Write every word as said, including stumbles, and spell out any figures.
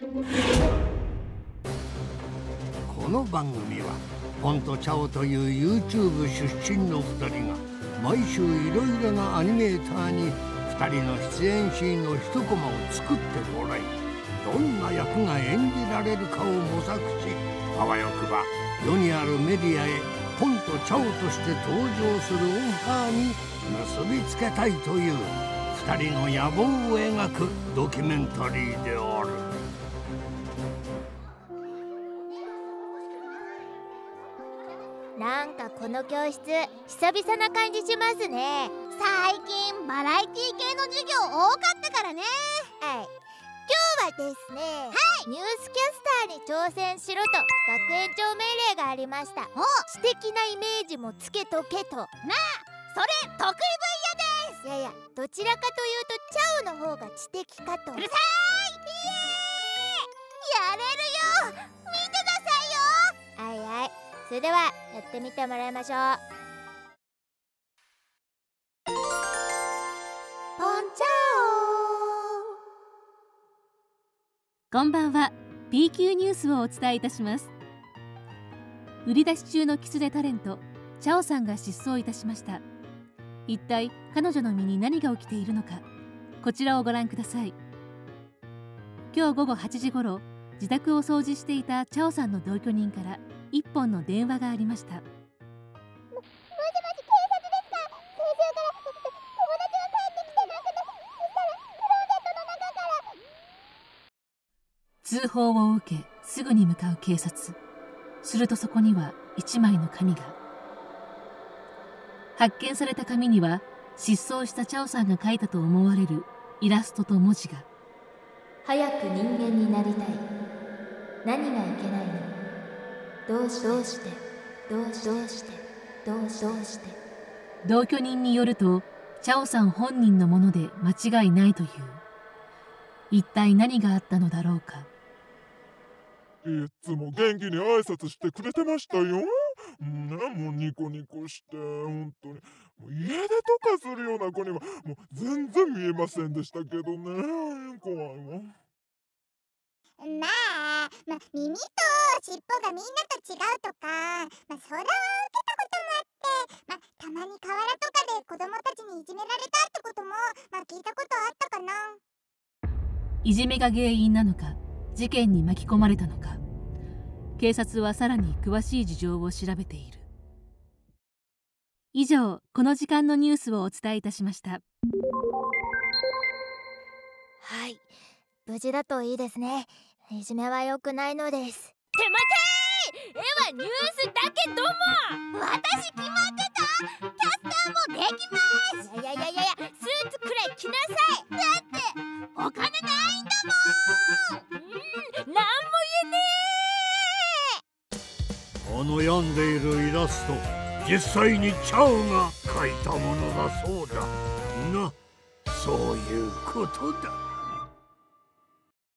この番組はポンとチャオという YouTube 出身のふたりが毎週いろいろなアニメーターにふたりの出演シーンの一コマを作ってもらい、どんな役が演じられるかを模索し、あわよくば世にあるメディアへポンとチャオとして登場するオファーに結びつけたいというふたりの野望を描くドキュメンタリーである。 なんかこの教室久々な感じしますね。 最近バラエティ系の授業多かったからね。 はい、今日はですね、はい、ニュースキャスターに挑戦しろと学園長命令がありました。知的なイメージもつけとけと。なあ、 それ得意分野です。 いやいや、どちらかというとチャオの方が知的かと。 うるさい。イエーイ、やれるよ。見てくださいよ。 はいはい、それではやってみてもらいましょう。ポンチャオ。こんばんは。 ピーキュー ニュースをお伝えいたします。売り出し中のキツネタレントチャオさんが失踪いたしました。一体彼女の身に何が起きているのか、こちらをご覧ください。今日午後はちじごろ、自宅を掃除していたチャオさんの同居人から一本の電話がありました。も、もしもし警察ですか？先週から友達が帰ってきてなくて、そしたらクローゼットの中から。 通報を受けすぐに向かう警察。するとそこには一枚の紙が。発見された紙には失踪したチャオさんが描いたと思われるイラストと文字が。 早く人間になりたい。何がいけないの？どうしどうしてどうしどうしてどうしどうして。 同居人によるとチャオさん本人のもので間違いないという。一体何があったのだろうか。 いっつも元気に挨拶してくれてましたよ。ね、もうニコニコして本当にもう家出とかするような子にはもう全然見えませんでしたけどね。怖いわ。 まあ、まあ、耳と尻尾がみんなと違うとか、まあ、それは受けたこともあって、まあ、たまに河原とかで子供たちにいじめられたってことも、まあ、聞いたことあったかな。 いじめが原因なのか、事件に巻き込まれたのか、警察はさらに詳しい事情を調べている。以上、この時間のニュースをお伝えいたしました。 はい、無事だといいですね。いじめは良くないのです。 てまてー、絵はニュースだけども私決まってた。キャスターもできます。 いやいやいやいや、 スーツくらい着なさい。だってお金ないんだもん。うん、なんも言えねあの病んでいるイラスト、実際にチャオが描いたものだそうだな。そういうことだ。